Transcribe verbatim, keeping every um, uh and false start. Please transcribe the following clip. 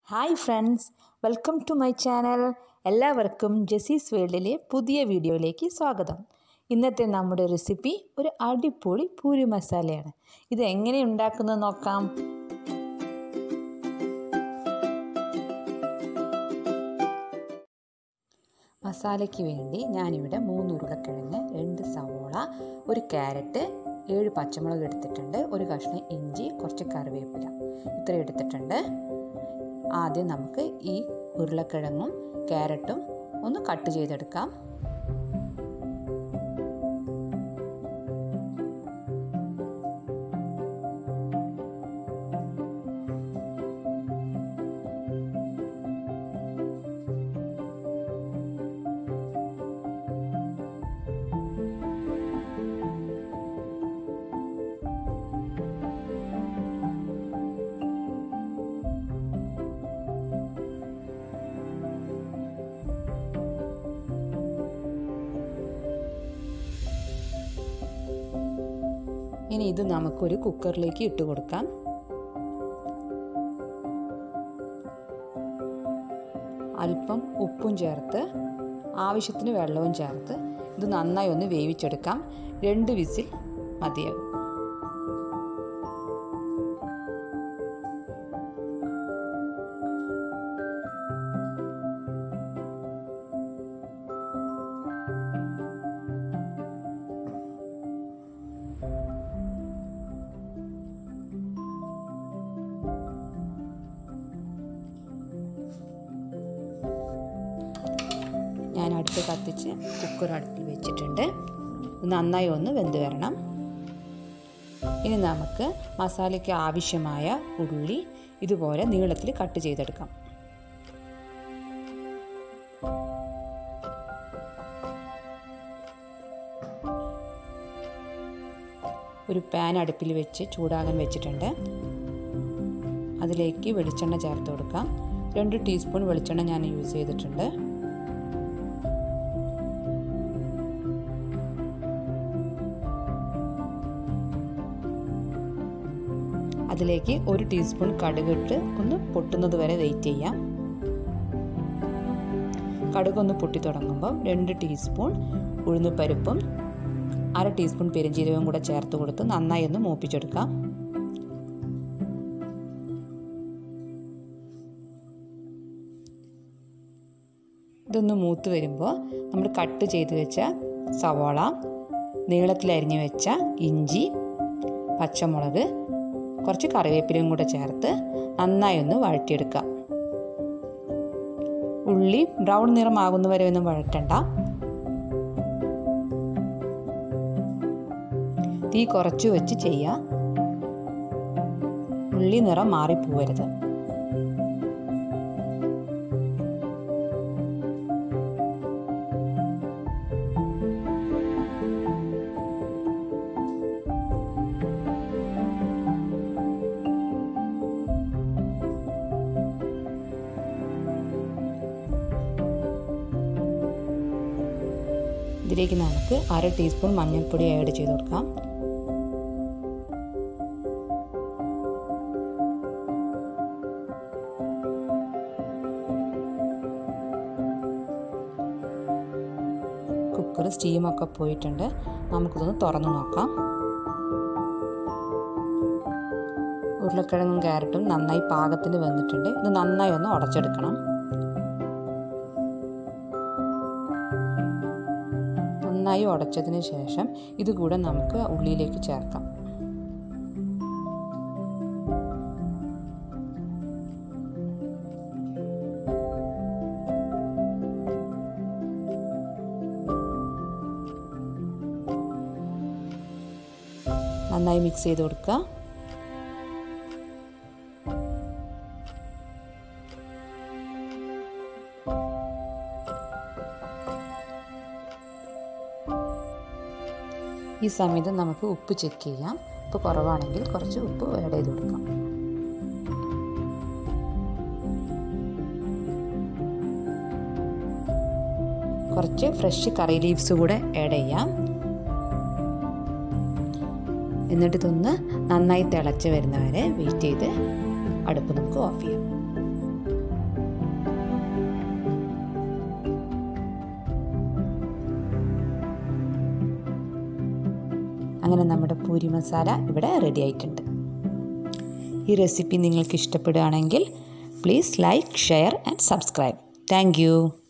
Hi friends, welcome to my channel. എല്ലാവർക്കും ജെസീസ് വേൾഡിലെ പുതിയ വീഡിയോയിലേക്ക് സ്വാഗതം. ഇന്നത്തെ നമ്മുടെ റെസിപ്പി ഒരു അടിപൊളി പൂരി മസാലയാണ്. ഇത് എങ്ങനെ ഉണ്ടാക്കുന്നത് നോക്കാം. മസാലയ്ക്ക് വേണ്ടി ഞാനിവിടെ മൂന്ന് ഉരുളക്കിഴങ്ങ്, രണ്ട് സവോള, ഒരു ക്യാരറ്റ്, ഏഴ് പച്ചമുളക് എടുത്തിട്ടുണ്ട്, ഒരു കഷ്ണം ഇഞ്ചി, കുറച്ച് കറിവേപ്പില ഇത്ര എടുത്തിട്ടുണ്ട്. ആദ്യം നമുക്ക് ഈ ഉരുളക്കിഴങ്ങും ക്യാരറ്റും ഒന്ന് കട്ട് ചെയ്തെടുക്കാം. ഇനി ഇത് നമുക്കൊരു കുക്കറിലേക്ക് ഇട്ട് കൊടുക്കാം. അല്പം ഉപ്പും ചേർത്ത് ആവശ്യത്തിന് വെള്ളവും ചേർത്ത് ഇത് നന്നായി ഒന്ന് വേവിച്ചെടുക്കാം. രണ്ട് വിസിൽ മതിയാകും. ഞാൻ അടുപ്പ് കത്തിച്ച് കുക്കർ അടുപ്പിൽ വെച്ചിട്ടുണ്ട്. നന്നായി ഒന്ന് വെന്ത് വരണം. ഇനി നമുക്ക് മസാലയ്ക്ക് ആവശ്യമായ ഉള്ളി ഇതുപോലെ നീളത്തിൽ കട്ട് ചെയ്തെടുക്കാം. ഒരു പാൻ അടുപ്പിൽ വെച്ച് ചൂടാകാൻ വെച്ചിട്ടുണ്ട്. അതിലേക്ക് വെളിച്ചെണ്ണ ചേർത്ത് കൊടുക്കാം. രണ്ട് ടീസ്പൂൺ വെളിച്ചെണ്ണ ഞാൻ യൂസ് ചെയ്തിട്ടുണ്ട്. അതിലേക്ക് ഒരു ടീസ്പൂൺ കടുകിട്ട് ഒന്ന് പൊട്ടുന്നത് വരെ വെയിറ്റ് ചെയ്യാം. കടുകൊന്ന് പൊട്ടി തുടങ്ങുമ്പോൾ രണ്ട് ടീസ്പൂൺ ഉഴുന്നുപരിപ്പും അര ടീസ്പൂൺ പെരുംജീരകവും കൂടെ ചേർത്ത് കൊടുത്ത് നന്നായി ഒന്ന് മൂപ്പിച്ചെടുക്കാം. ഇതൊന്ന് മൂത്ത് വരുമ്പോൾ നമ്മൾ കട്ട് ചെയ്ത് വെച്ച സവാള, നീളത്തിൽ അരിഞ്ഞു വെച്ച ഇഞ്ചി, പച്ചമുളക്, കുറച്ച് കറിവേപ്പിലയും കൂടെ ചേർത്ത് നന്നായി ഒന്ന് വഴറ്റിയെടുക്കാം. ഉള്ളി ബ്രൗൺ നിറമാകുന്നവരെ ഒന്നും വഴറ്റണ്ട. തീ കുറച്ച് വെച്ച് ചെയ്യാം. ഉള്ളി നിറം മാറിപ്പോവരുത്. ഇതിലേക്ക് നമുക്ക് അര ടീസ്പൂൺ മഞ്ഞൾപ്പൊടി ആഡ് ചെയ്ത് കൊടുക്കാം. കുക്കർ സ്റ്റീമൊക്കെ പോയിട്ടുണ്ട്. നമുക്കിതൊന്ന് തുറന്നു നോക്കാം. ഉരുളക്കിഴങ്ങും ക്യാരറ്റും നന്നായി പാകത്തിന് വന്നിട്ടുണ്ട്. ഇത് നന്നായി ഒന്ന് ഉടച്ചെടുക്കണം. നന്നായി ഉടച്ചതിന് ശേഷം ഇത് കൂടെ നമുക്ക് ഉള്ളിയിലേക്ക് ചേർക്കാം. നന്നായി മിക്സ് ചെയ്ത് കൊടുക്കുക. ഈ സമയത്ത് നമുക്ക് ഉപ്പ് ചെക്ക് ചെയ്യാം. ഉപ്പ് കുറവാണെങ്കിൽ കുറച്ച് ഉപ്പ് ആഡ് ചെയ്ത് കൊടുക്കാം. കുറച്ച് ഫ്രഷ് കറി ലീവ്സ് കൂടെ ആഡ് ചെയ്യാം. എന്നിട്ട് ഇതൊന്ന് നന്നായി തിളച്ച് വരുന്നവരെ വെയിറ്റ് ചെയ്ത് അടുപ്പ് നമുക്ക് ഓഫ് ചെയ്യാം. അങ്ങനെ നമ്മുടെ പൂരി മസാല ഇവിടെ റെഡി ആയിട്ടുണ്ട്. ഈ റെസിപ്പി നിങ്ങൾക്ക് ഇഷ്ടപ്പെടുകയാണെങ്കിൽ please like, share and subscribe. Thank U.